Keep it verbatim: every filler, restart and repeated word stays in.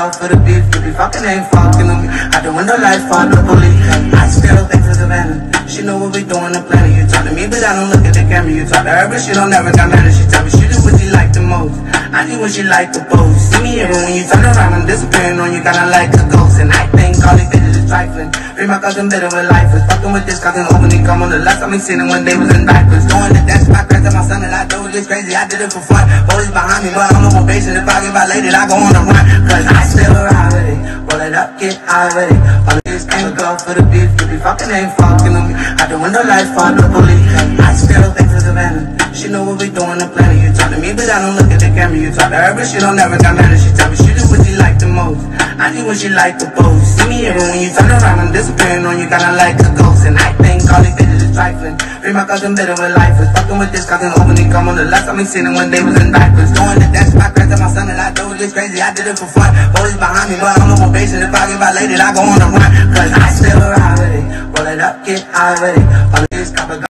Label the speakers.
Speaker 1: go for the beef. You be fucking ain't fucking on me. Out the window light for the police. I still think it's a venom. She know what we doing the planet. You talk to me, but I don't look at the camera. You talk to her, but she don't never got mad. She tell me she do what she like the most. I do what she like the most. See me even when you turn around, I'm disappearing on you, kinda like a ghost. And I think all these bitches is trifling. Free my cousin better with life. Was fucking with this cousin over and come on the last time we seen him when they was in diapers. Doing the dance, my crack to my son and I do this crazy. I did it for fun. Police behind me, but I'm on probation. If I get violated, I go on the run. Cause I still ride with it. Roll it up, get high with it. All of this can't go for the beef. You be fucking ain't fucking on me. Out the window light for the police. I still think it's a venom. She know what we doing the planet. You talk to me, but I don't look at the camera. You talk to her, but she don't never got mad. She tell me she do what she like the most. I do what she like the most. See me even when you turn around, I'm disappearing on you, kinda like a ghost. And I think all these bitches is trifling. Free my cousin better with life. Was fucking with this cousin over and come on the last time we seen him when they was in diapers. Doing the dance, my crack to my son and I do this crazy. I did it for fun. Police behind me, but I'm on probation. If I get violated, I go on the run. Cause I still ride with it. Roll it up, get high with it. All of this copper